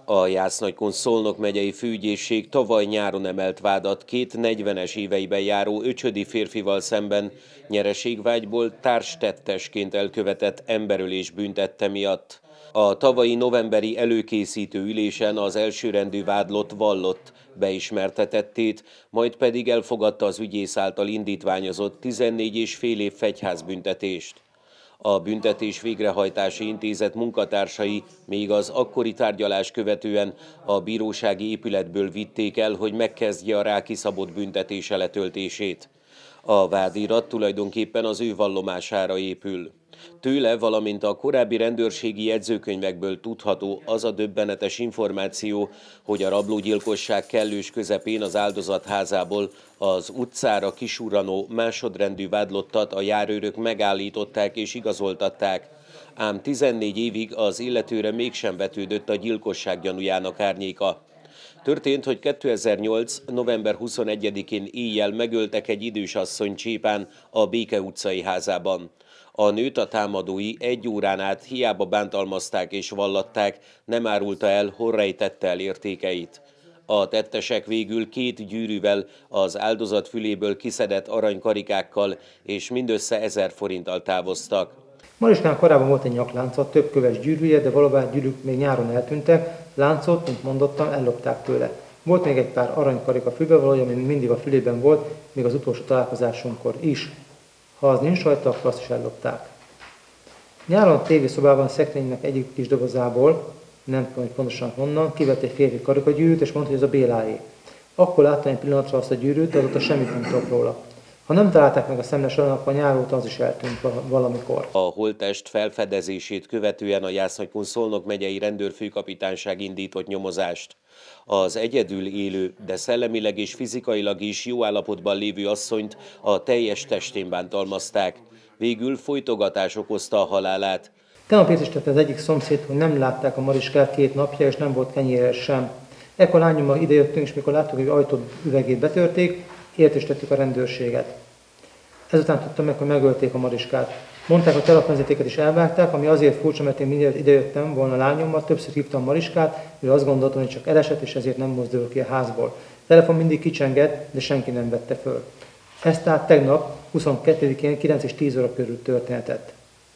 A Jász-Nagykun-Szolnok megyei főügyészség tavaly nyáron emelt vádat két 40-es éveiben járó öcsödi férfival szemben nyereségvágyból társtettesként elkövetett emberölés büntette miatt. A tavalyi novemberi előkészítő ülésen az elsőrendű vádlott vallott beismertetettét, majd pedig elfogadta az ügyész által indítványozott 14,5 év fegyházbüntetést. A Büntetés Végrehajtási Intézet munkatársai még az akkori tárgyalás követően a bírósági épületből vitték el, hogy megkezdje a rá kiszabott büntetése letöltését. A vádirat tulajdonképpen az ő vallomására épül. Tőle, valamint a korábbi rendőrségi jegyzőkönyvekből tudható az a döbbenetes információ, hogy a rablógyilkosság kellős közepén az áldozat házából az utcára kisurranó másodrendű vádlottat a járőrök megállították és igazoltatták, ám 14 évig az illetőre mégsem vetődött a gyilkosság gyanújának árnyéka. Történt, hogy 2008. november 21-én éjjel megöltek egy idős asszony Csépán a Béke utcai házában. A nőt a támadói 1 órán át hiába bántalmazták és vallatták, nem árulta el, hol rejtette el értékeit. A tettesek végül 2 gyűrűvel, az áldozat füléből kiszedett aranykarikákkal és mindössze 1000 forinttal távoztak. Mariskán korábban volt egy nyaklánca, több köves gyűrűje, de valóban gyűrűk még nyáron eltűntek, láncot, mint mondottam, ellopták tőle. Volt még egy pár aranykarika fülbevalója, ami mindig a fülében volt, még az utolsó találkozásunkkor is. Ha az nincs rajta, akkor azt is ellopták. Nyáron a tévészobában a szekrénynek egyik kis dobozából, nem tudom, hogy pontosan honnan, kivett egy férfi karikagyűrűt, és mondta, hogy ez a Béláé. Akkor láttam egy pillanatra azt a gyűrűt, de azóta semmit nem tudok róla. Ha nem találták meg a szemles arany, akkor nyár óta az is eltűnt valamikor. A holttest felfedezését követően a Jász-Nagykun-Szolnok megyei rendőrfőkapitányság indított nyomozást. Az egyedül élő, de szellemileg és fizikailag is jó állapotban lévő asszonyt a teljes testén bántalmazták. Végül folytogatás okozta a halálát. Tegnap értesítette az egyik szomszéd, hogy nem látták a Mariskát 2 napja, és nem volt kenyére sem. Ekkor lányommal idejöttünk, és mikor láttuk, hogy ajtót üvegét betörték, értesítettük a rendőrséget. Ezután tudtam meg, hogy megölték a Mariskát. Mondták, hogy telepvezetéket is elvágták, ami azért furcsa, mert én mindjárt idejöttem volna lányommal, többször hívtam Mariskát, mivel azt gondoltam, hogy csak elesett, és ezért nem mozdul ki a házból. A telefon mindig kicsengett, de senki nem vette föl. Ez tehát tegnap, 22-én 9 és 10 óra körül történhetett.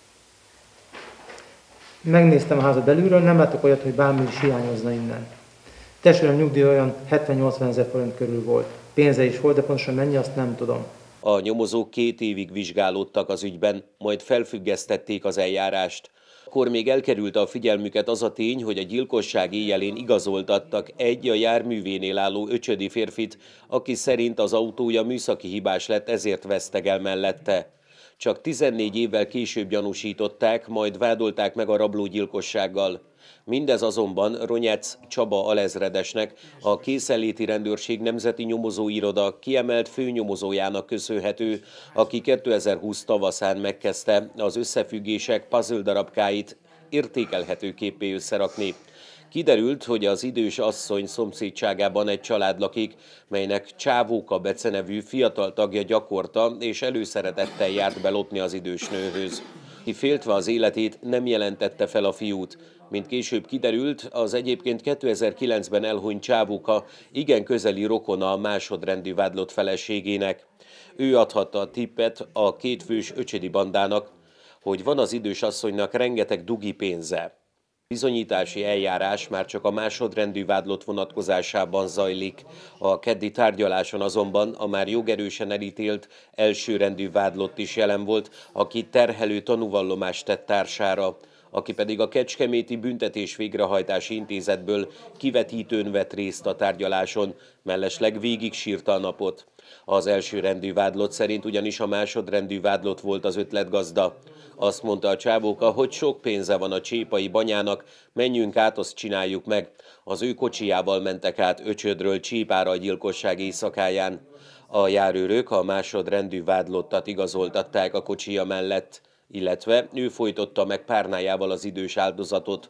Megnéztem a házat belülről, nem látok olyat, hogy bármi is hiányozna innen. Testvérem nyugdíj olyan 70-80 ezer forint körül volt. Pénze is volt, de pontosan mennyi, azt nem tudom. A nyomozók 2 évig vizsgálódtak az ügyben, majd felfüggesztették az eljárást. Akkor még elkerült a figyelmüket az a tény, hogy a gyilkosság éjjelén igazoltattak egy a járművénél álló öcsödi férfit, aki szerint az autója műszaki hibás lett, ezért vesztegel mellette. Csak 14 évvel később gyanúsították, majd vádolták meg a rablógyilkossággal. Mindez azonban Ronyec Csaba alezredesnek, a Készenléti Rendőrség Nemzeti Nyomozóiroda kiemelt főnyomozójának köszönhető, aki 2020 tavaszán megkezdte az összefüggések puzzle darabkáit értékelhetőképpé összerakni. Kiderült, hogy az idős asszony szomszédságában egy család lakik, melynek Csávóka becenevű fiatal tagja gyakorta és előszeretettel járt belopni az idős nőhöz. Ki féltve az életét, nem jelentette fel a fiút. Mint később kiderült, az egyébként 2009-ben elhunyt Csávóka igen közeli rokona a másodrendű vádlott feleségének. Ő adhatta a tippet a 2 fős öcsödi bandának, hogy van az idős asszonynak rengeteg dugi pénze. Bizonyítási eljárás már csak a másodrendű vádlott vonatkozásában zajlik. A keddi tárgyaláson azonban a már jogerősen elítélt elsőrendű vádlott is jelen volt, aki terhelő tanúvallomást tett társára, aki pedig a Kecskeméti Büntetés Végrehajtási Intézetből kivetítőn vett részt a tárgyaláson, mellesleg végig sírta a napot. Az elsőrendű vádlott szerint ugyanis a másodrendű vádlott volt az ötletgazda. Azt mondta a Csávóka, hogy sok pénze van a csépai banyának, menjünk át, azt csináljuk meg. Az ő kocsijával mentek át Öcsödről Csépára a gyilkosság éjszakáján. A járőrök a másodrendű vádlottat igazoltatták a kocsija mellett, illetve ő folytotta meg párnájával az idős áldozatot.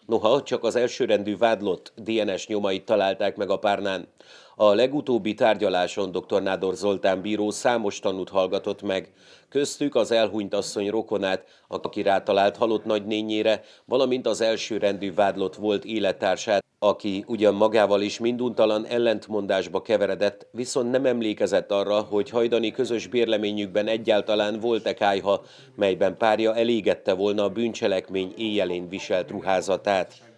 Noha csak az elsőrendű vádlott DNS nyomait találták meg a párnán. A legutóbbi tárgyaláson dr. Nádor Zoltán bíró számos tanút hallgatott meg, köztük az elhunyt asszony rokonát, aki rátalált halott nagynényére, valamint az elsőrendű vádlott volt élettársát, aki ugyan magával is minduntalan ellentmondásba keveredett, viszont nem emlékezett arra, hogy hajdani közös bérleményükben egyáltalán volt-e kályha, melyben párja elégette volna a bűncselekmény éjjelén viselt ruházatát.